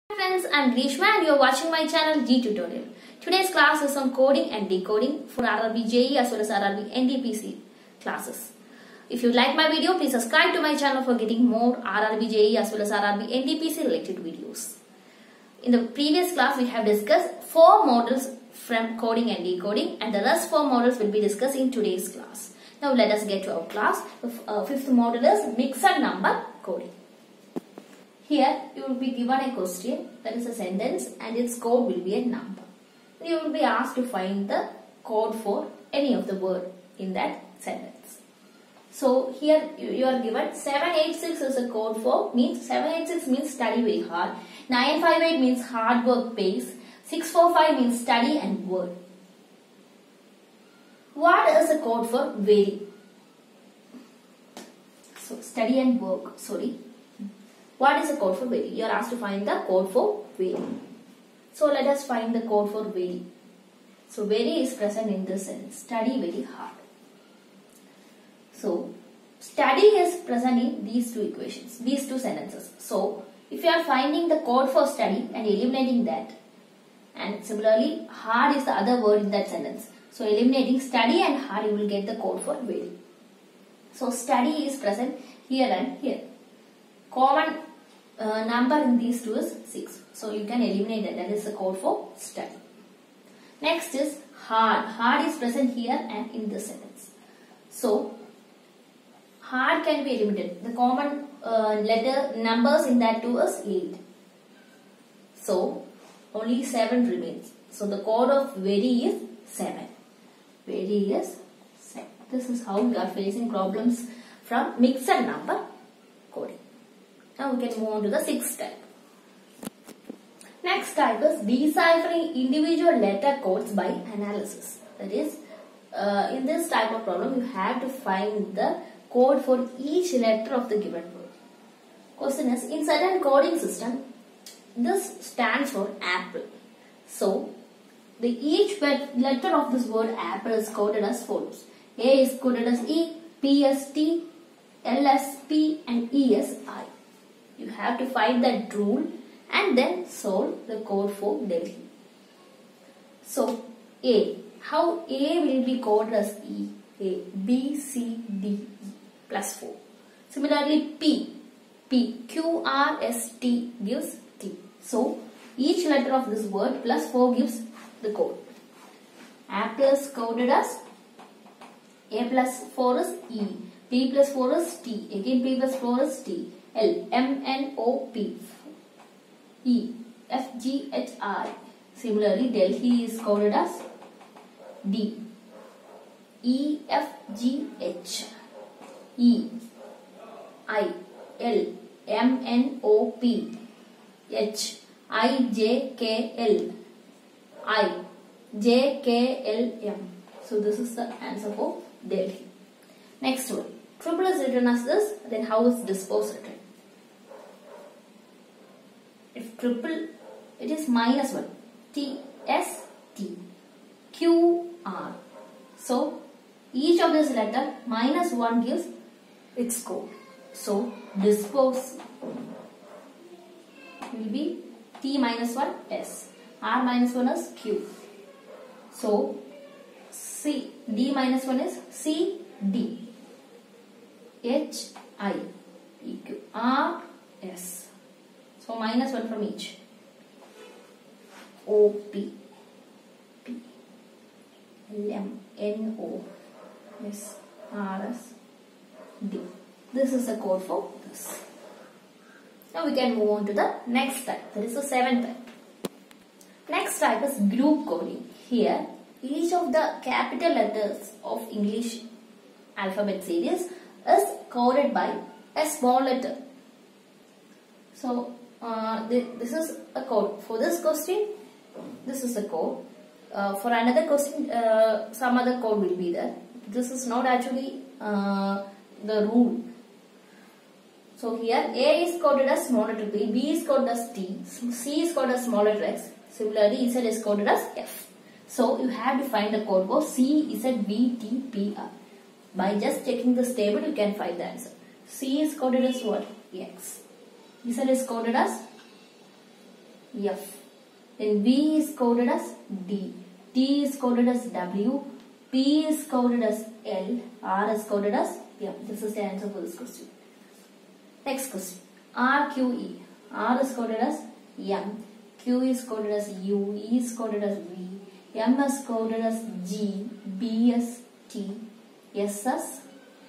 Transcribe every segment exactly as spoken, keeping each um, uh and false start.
Hi friends, I am Grishma and you are watching my channel G Tutorial. Today's class is on coding and decoding for R R B J E as well as R R B N D P C classes. If you like my video, please subscribe to my channel for getting more R R B J E as well as R R B N D P C related videos. In the previous class, we have discussed four models from coding and decoding, and the rest four models will be discussed in today's class. Now let us get to our class. The uh, fifth model is mixed number coding. Here you will be given a question, that is a sentence, and its code will be a number. You will be asked to find the code for any of the word in that sentence. So here you are given seven eight six is a code for, means seven eight six means study very hard, nine five eight means hard work pace, six four five means study and word. What is the code for very? So study and work, sorry. What is the code for very? You are asked to find the code for very. So let us find the code for very. So very is present in this sentence, study very hard. So study is present in these two equations, these two sentences. So if you are finding the code for study and eliminating that, and similarly hard is the other word in that sentence. So eliminating study and hard, you will get the code for very. So study is present here and here. Common uh, number in these two is six. So you can eliminate that. That is the code for study. Next is hard. Hard is present here and in this sentence. So hard can be eliminated. The common uh, letter numbers in that two is eight. So only seven remains. So the code of very is seven. Very is seven. This is how we are facing problems from mixed number coding. Now we can move on to the sixth type. Next type is deciphering individual letter codes by analysis. That is, uh, in this type of problem, you have to find the code for each letter of the given word. Question is, in certain coding system, this stands for apple. So, the each letter of this word apple is coded as follows. A is coded as E, P as T, L as P and E as I. You have to find that rule and then solve the code for Delhi. So, A. How A will be coded as E? A, B, C, D, E plus four. Similarly, P. P, Q, R, S, T gives T. So, each letter of this word plus four gives the code. Apple is coded as A plus four is E. P plus four is T. Again P plus four is T. L, M, N, O, P. E, F, G, H, I. Similarly, Delhi is coded as D. E, F, G, H. E, I, L, M, N, O, P. H, I, J, K, L. I, J, K, L, M. So this is the answer for Delhi. Next one. Triple is written as this, then how is dispose written? If triple, it is minus one. T, S, T. Q, R. So, each of this letter minus one gives its code. So, dispose will be T minus one, S. R minus one is Q. So, C, D minus one is C, D. H, I, E, Q, R, S. So, minus one from each. O, P, P, L, M, N, O, S, R, S, D. This is the code for this. Now, we can move on to the next type. That is the seventh type. Next type is group coding. Here, each of the capital letters of English alphabet series is coded by a small letter. So, uh, th this is a code. For this question, this is a code. Uh, for another question, uh, some other code will be there. This is not actually uh, the rule. So, here A is coded as small letter P, B is coded as T, C is coded as small letter X. Similarly, Z is coded as F. So, you have to find the code for C, Z, V, T, P, R. By just checking this table, you can find the answer. C is coded as what? X. Z is coded as F. Then V is coded as D. T is coded as W. P is coded as L. R is coded as M. This is the answer for this question. Next question. R, Q, E. R is coded as M. Q is coded as U. E is coded as V. M is coded as G. B as T. S as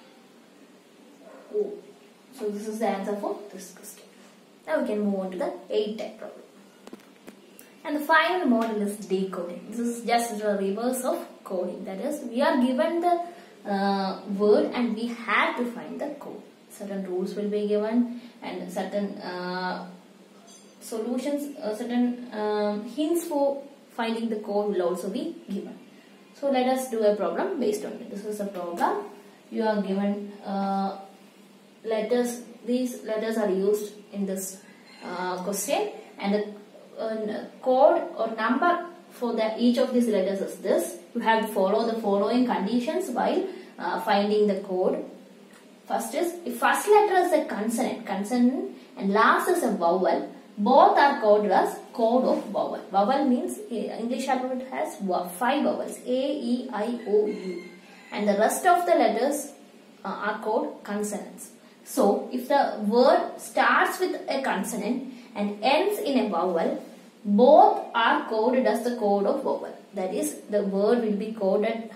O. So this is the answer for this question. Now we can move on to the eighth type problem. And the final model is decoding. This is just the reverse of coding. That is, we are given the uh, word and we have to find the code. Certain rules will be given and certain uh, solutions, uh, certain um, hints for finding the code will also be given. So let us do a problem based on it. This is a problem. You are given uh, letters. These letters are used in this uh, question, and the uh, code or number for the each of these letters is this. You have to follow the following conditions while uh, finding the code. First is, if first letter is a consonant, consonant and last is a vowel, both are coded as code of vowel. Vowel means English alphabet has five vowels, A, E, I, O, U, and the rest of the letters uh, are called consonants. So, if the word starts with a consonant and ends in a vowel, both are coded as the code of vowel. That is, the word will be coded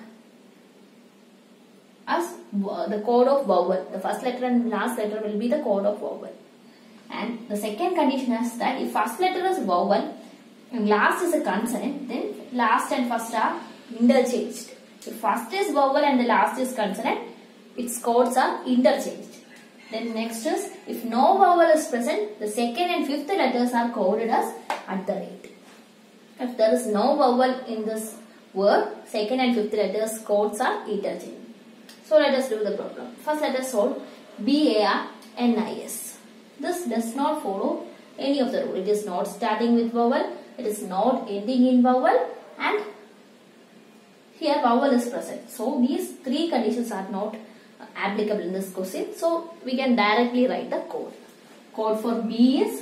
as the code of vowel. The first letter and last letter will be the code of vowel. And the second condition is that if first letter is vowel and last is a consonant, then last and first are interchanged. If first is vowel and the last is consonant, its codes are interchanged. Then next is, if no vowel is present, the second and fifth letters are coded as at the rate. If there is no vowel in this word, second and fifth letters codes are interchanged. So let us do the problem. First let us solve B A R N I S. This does not follow any of the rule. It is not starting with vowel, it is not ending in vowel, and here vowel is present. So these three conditions are not applicable in this question. So we can directly write the code. Code for B is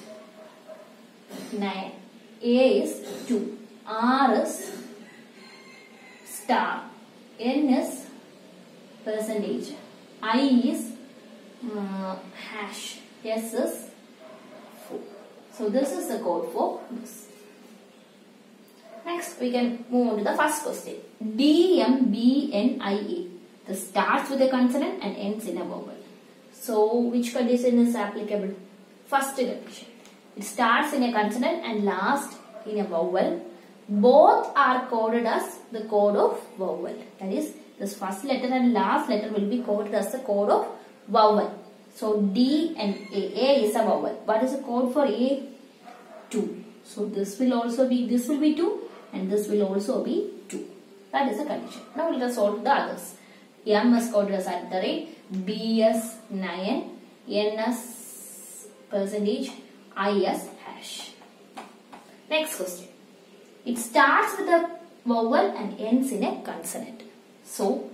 nine, A is two, R is star, N is percentage, I is uh, hash, S is four. So this is the code for this. Next we can move on to the first question. D M B N I A. This starts with a consonant and ends in a vowel. So which condition is applicable? First condition. It starts in a consonant and last in a vowel. Both are coded as the code of vowel. That is, this first letter and last letter will be coded as the code of vowel. So D and A. A is a vowel. What is the code for A? two. So this will also be, this will be two and this will also be two. That is the condition. Now let us solve the others. M is coded as at the rate, B as nine, N as percentage, I as hash. Next question. It starts with a vowel and ends in a consonant. So,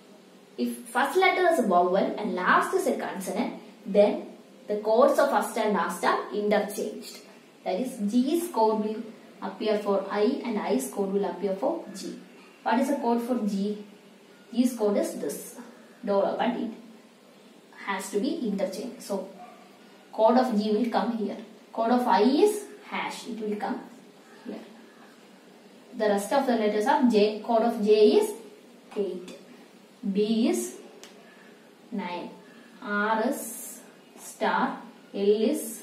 if first letter is a vowel and last is a consonant, then the codes of first and last are interchanged. That is, G's code will appear for I and I's code will appear for G. What is the code for G? G's code is this, dollar, but it has to be interchanged. So, code of G will come here. Code of I is hash, it will come here. The rest of the letters are J. Code of J is eight. B is nine. R is star. L is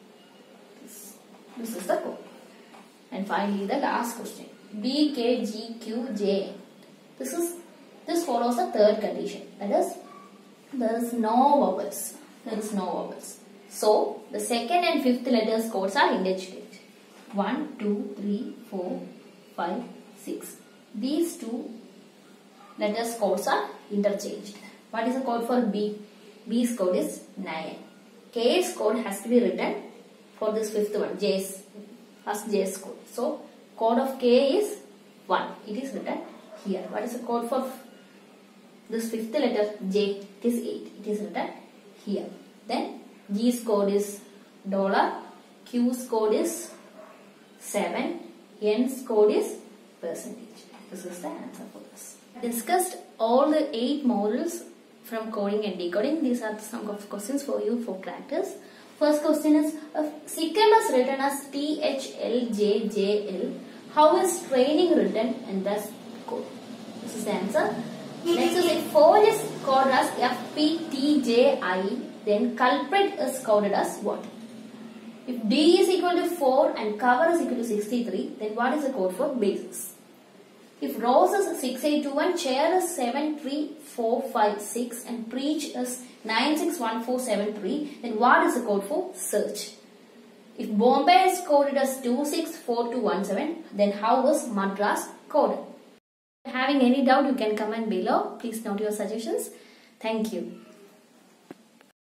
this. This is the code. And finally the last question. B, K, G, Q, J. This is this follows the third condition. That is, there is no vowels. There is no vowels. So the second and fifth letters codes are interchanged. One, two, three, four, five, six. These two letters codes are interchanged. What is the code for B? B's code is nine. K's code has to be written for this fifth one. J's, first J's code. So code of K is one. It is written here. What is the code for this fifth letter? J. It is eight. It is written here. Then G's code is dollar. Q's code is seven. N's code is percentage. This is the answer for this. Discussed all the eight models from coding and decoding. These are some of questions for you for practice. First question is, if SICKM is written as T H L J J L, how is training written in this code? This is the answer. Next is, if forge is coded as F P T J I, then culprit is coded as what? If D is equal to four and cover is equal to sixty-three, then what is the code for basis? If rows is six eight two one, chair is seven three four five six and preach is nine six one four seven three, then what is the code for search? If Bombay is coded as two six four two one seven, then how is Madras coded? Having any doubt, you can comment below. Please note your suggestions. Thank you.